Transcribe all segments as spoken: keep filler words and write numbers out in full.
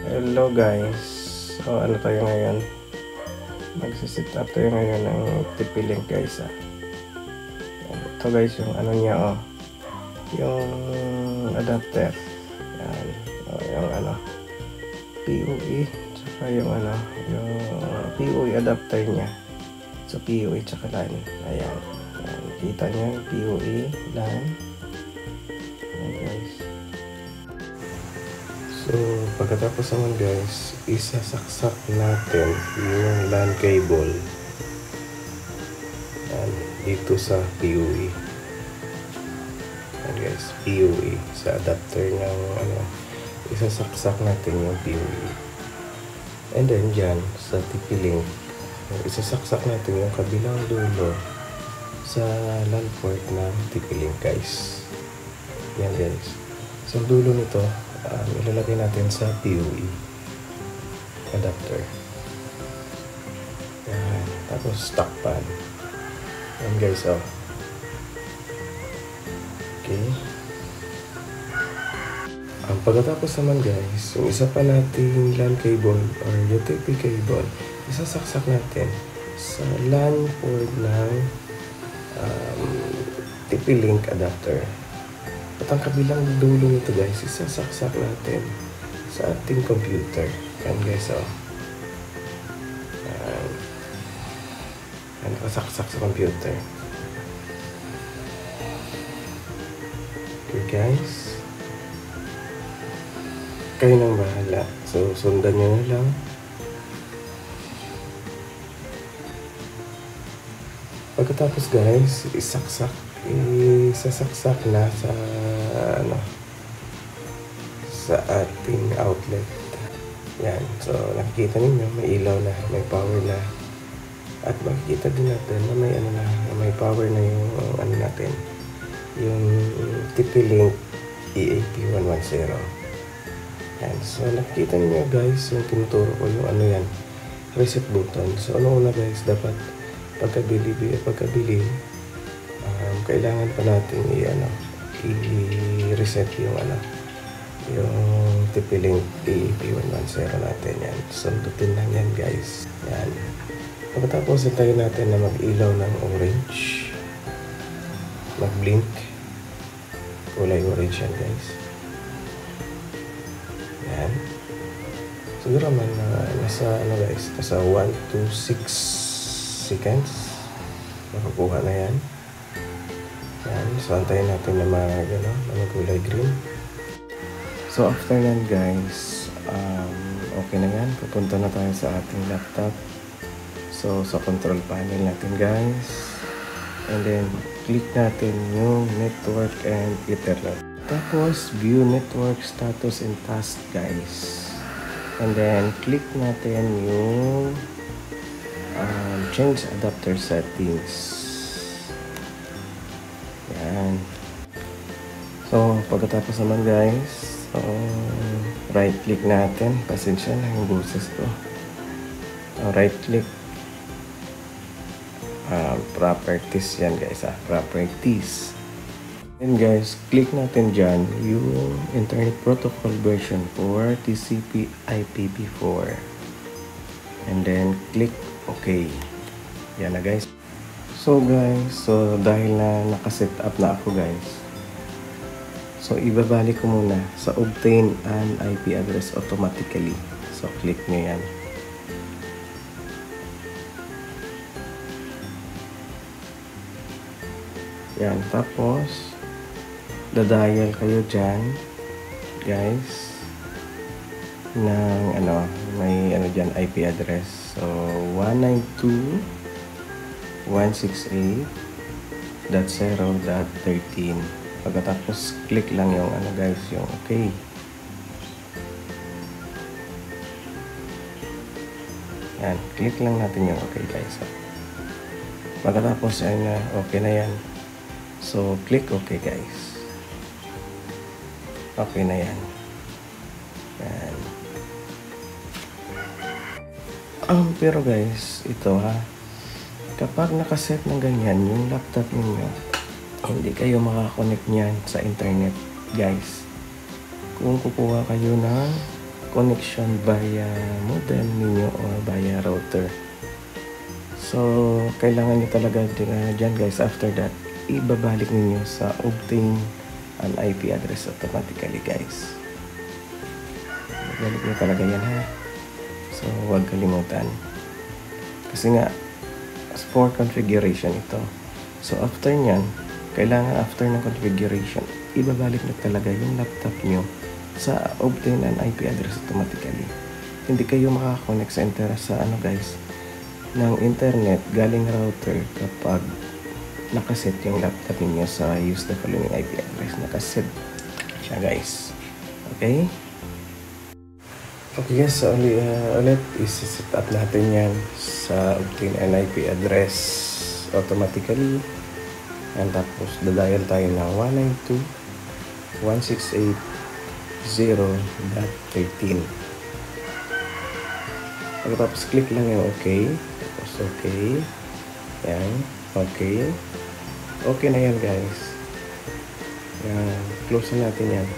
Hello guys, so ano tayo ngayon, magsisit up tayo ngayon ng T P-Link guys. ah. Ito guys yung ano niya, oh, yung adapter, yan, oh, yung ano P O E, tsaka yung ano yung P O E adapter niya, so P O E tsaka LAN. Ayan, ayan, kita niyo yung P O E LAN. Ayan guys. So, pagkatapos naman guys, isasaksak natin yung LAN cable yan, dito sa P O E. Yan guys, P O E sa adapter ng ano, isasaksak natin yung P O E. And then dyan sa T P-Link, isasaksak natin yung kabilang dulo sa LAN port ng T P-Link guys. Yan guys. So, dulo nito Um, ilalagay natin sa P O E adapter. Yan. Tapos takpan. Yan guys, oh. Okay. Ang pagkatapos naman guys, yung isa pa nating LAN cable or U T P cable, isasaksak natin sa LAN port ng um, T P-Link adapter. At ang kabilang dulo nito guys, isasaksak natin sa ating computer. Yan guys, oh. Yan. Yan, nakasaksak sa computer. Okay guys. Kayo nang bahala. So, sundan nyo na lang. Pagkatapos guys, isaksak. Isasaksak na sa ano sa ating outlet. Yan. So, nakikita ninyo, may ilaw na, may power na. At makikita din natin na may ano na, na may power na yung ano natin, yung T P-Link E A P one ten. Yan. So, nakikita ninyo guys, yung tinuturo ko, yung ano yan, reset button. So, ano una guys, dapat pagkabili, pagkabili, um, kailangan pa natin i-ano, i-reset yung ano, yung T P-Link E A P one ten natin. Yan. Sundutin lang yan guys. Yan. Pagkatapos hintayin natin na mag-ilaw ng orange, mag-blink, kulay orange yan guys. Yan. Siguro man uh, nasa ano guys, nasa one to six seconds makukuha na yan. Yan. So antayin natin na mag ano, na magkulay green. So after yan guys, um, okay na yan. Pupunta na tayo sa ating laptop. So sa control panel natin guys. And then click natin yung network and ethernet. Tapos view network status and task guys. And then click natin yung um, change adapter settings. Yan. So pagkatapos naman guys, so, right click natin. Pasensya na yung boses ko. Uh, right click. Uh, properties yan guys. Ah. Properties. And guys, click natin dyan yung Internet Protocol version for T C P I P v four. And then click OK. Yan na guys. So guys, so dahil na nakaset up na ako guys, so, ibabalik ko muna sa obtain an I P address automatically. So, click nyo yan. Yan. Tapos, dadial kayo dyan, guys, ng, ano, may, ano dyan, I P address. So, one ninety-two dot one sixty-eight dot zero dot thirteen. Pagkatapos, click lang yung ano guys, yung okay. Yan, click lang natin yung okay guys. Pagkatapos, ay na, okay na yan. So, click okay guys. Okay na yan. Yan. Um, pero guys, ito ha, kapag nakaset ng ganyan, yung laptop ninyo, hindi kayo makakonect niyan sa internet guys. Kung kukuha kayo ng connection via modem ninyo or via router. So, kailangan nyo talaga dyan guys, after that, ibabalik ninyo sa obtain an I P address automatically guys. Ibabalik nyo talaga yan ha. So, huwag kalimutan. Kasi nga, for configuration ito. So, after nyan, kailangan after ng configuration, ibabalik nyo talaga yung laptop nyo sa obtain an I P address automatically. Hindi kayo makakonect sa internet sa ano guys, ng internet galing router kapag nakaset yung laptop niyo sa use the following I P address. Nakaset siya guys. Okay? Okay guys, so ulit, uh, ulit isi-set up natin yan sa obtain an I P address automatically. And tapos dadial tayo ng one ninety-two dot one sixty-eight dot zero dot thirteen. Pagkatapos click lang yung okay. Tapos okay. Yan. Okay. Okay na yan guys. Yan. Close na natin yan.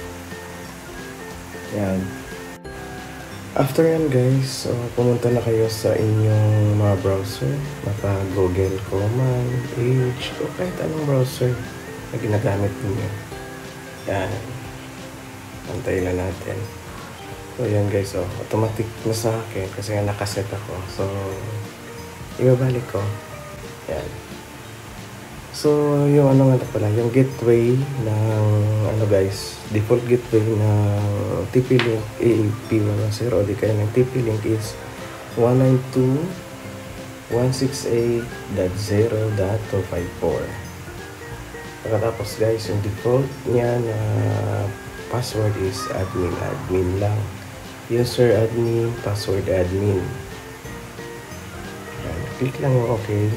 Yan. After yan guys, so, pumunta na kayo sa inyong mga browser. Maka Google, Chrome, Edge, o kahit anong browser na ginagamit niyo. Yan. Antay lang natin. So, yan guys, oh, automatic na sa akin kasi nga nakaset ako. So, ibabalik ko. Yan. So, yung ano nga pala, yung gateway ng, ano guys, default gateway ng T P-Link A E P one ten o di kaya ng T P-Link is one ninety-two dot one sixty-eight dot zero dot two fifty-four. Pagkatapos guys, yung default niya na password is admin, admin lang. User admin, password admin. Yan. Click lang yung okay.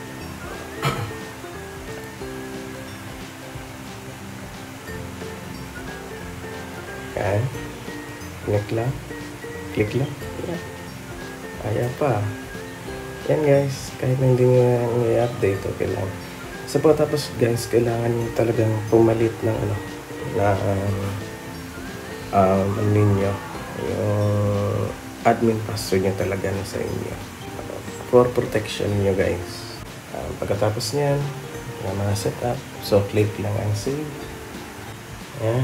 Yan. Click lang. Click lang. Yan. Ayan pa. Yan guys. Kahit na hindi nyo i-update, okay lang. So pagkatapos guys, kailangan nyo talagang pumalit ng ano, na um, um, ano ninyo, yung admin password nyo talaga na sa inyo for protection nyo guys. Um, pagkatapos nyan, na mga setup, so click lang ang save. Ayan.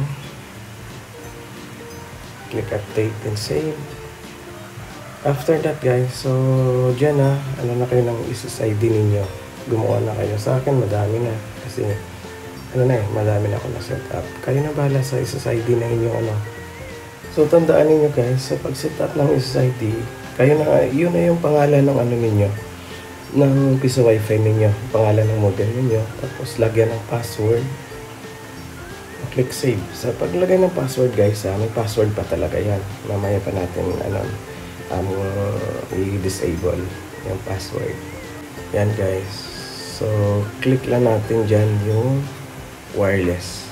Click update and save. After that guys, so dyan na, ano na kayo ng S S I D ninyo. Gumawa na kayo. Sa akin madami na kasi ano na eh, madami na ako na setup. Kayo na bahala sa S S I D na inyong ano. So, tandaan niyo guys, sa pag-set up ng S S I D, kayo na, yun na yung pangalan ng ano ninyo, ng piso wifi ninyo, pangalan ng modem ninyo, tapos lagyan ng password, click save. Sa paglagay ng password guys, ha, may password pa talaga yan. Mamaya pa natin, ano, um, i-disable yung password. Yan guys. So, click lang natin dyan yung wireless.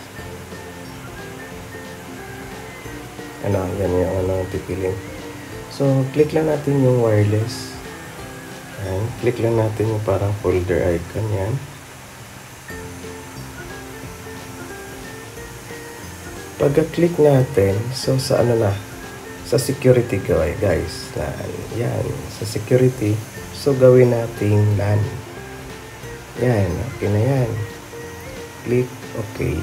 Ano, yan yung ano, T P-Link. So, click lang natin yung wireless. Ayan. Click lang natin yung parang folder icon. Yan. Pagka-click natin, so sa ano na, sa security gawin, guys. Yan, sa security. So, gawin natin LAN. Yan, okay na yan. Click, okay.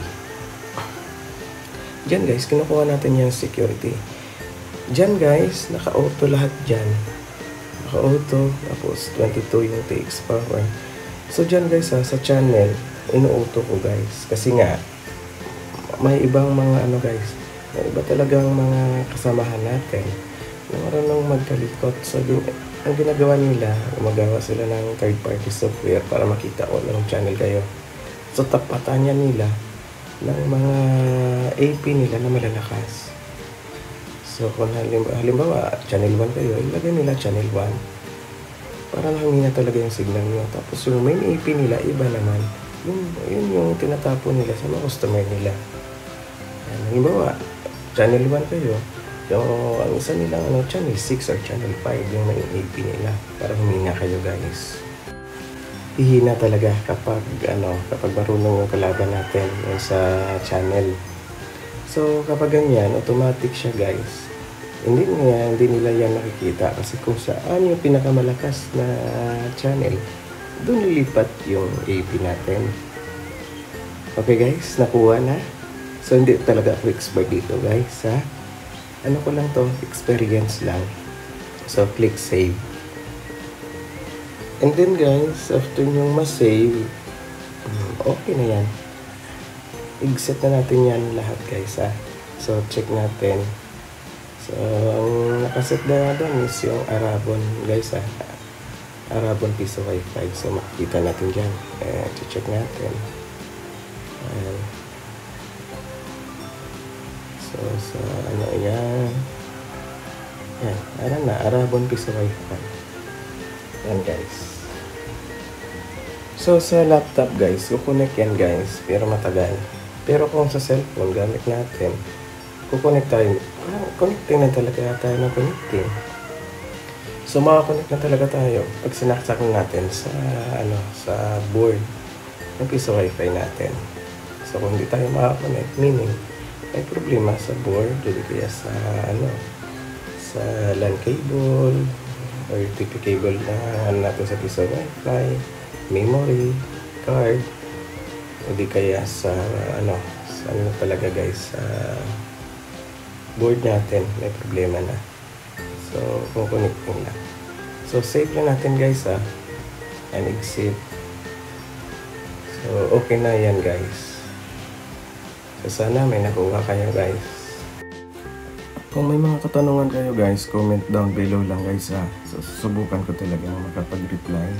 Diyan guys, kinukuha natin yung security. Diyan guys, naka-auto lahat dyan. Naka-auto, tapos twenty-two yung T X power. So diyan guys ha, sa channel, inu-auto ko guys. Kasi nga, may ibang mga ano guys, may iba talagang mga kasamahan natin na marunong magkalikot. So ang ginagawa nila, gumagawa sila ng third-party software para makita o ng channel kayo. So tapatan niya nila ng mga A P nila na malalakas. So kung halimbawa, halimbawa channel one kayo, ilagay nila channel one para mahina talaga yung signal nyo. Tapos yung main A P nila, iba naman. Yun, yun yung tinatapon nila sa mga customer nila. Yan, halimbawa, channel one kayo, yung ang isa nilang ano, channel six or channel five yung main A P nila para humina kayo guys. Hihina talaga kapag ano, kapag marunong yung kalaban natin yung sa channel. So kapag ganyan, automatic siya guys Hindi niya, hindi nila yan nakikita kasi kung saan yung pinakamalakas na channel, doon lilipat yung A P natin. Okay guys, nakuha na. So hindi talaga ako expert dito guys, ha? Ano ko lang to, experience lang. So click save. And then guys, after nyo ma-save, okay na yan. I-set na natin yan lahat guys, ha? So check natin. So ang nakaset na doon is yung Arabon guys, ha? Arabon Piso Wi-Fi. So makikita natin dyan. Ayan, check natin. Ayan. So sa ano yan. Ayan, ano na, Arabon Piso Wi-Fi. Ayan guys. So sa laptop guys, kukonek yan guys, pero matagal. Pero kung sa cellphone, gamit natin, kukonek tayo. Ah, connecting na talaga tayo ng connecting. So makakonect na talaga tayo pag sinaksak natin sa ano sa board ng Piso Wi-Fi natin. So kung hindi tayo makakonect, meaning may problema sa board, hindi kaya sa ano sa LAN cable or T P cable na ano natin sa Piso Wi-Fi, memory card, hindi kaya sa ano sa ano talaga guys sa board natin may problema na. So, kukonecting na. So, save na natin guys, ha. And exit. So, okay na yan guys. So, sana may nakuha kayo guys. Kung may mga katanungan kayo guys, comment down below lang guys, ha. So, susubukan ko talaga makapag-reply.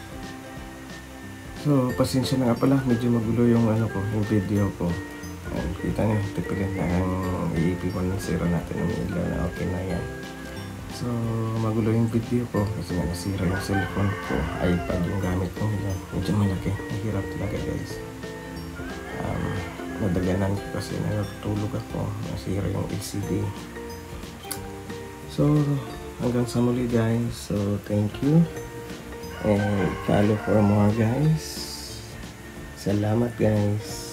So, pasensya na nga pala. Medyo magulo yung ano ko, yung video ko. And, kita nyo, tipilit na ang E A P one zero natin ng ilaw na okay na yan. So, magulo yung video ko kasi nga nasira yung cellphone ko. iPad yung gamit ko nila. Medyo malaki. Mahirap talaga guys. Um, nadaganan ko kasi natutulog ako. Nasira yung L C D. So, hanggang sa muli guys. So, thank you. And follow for more guys. Salamat guys.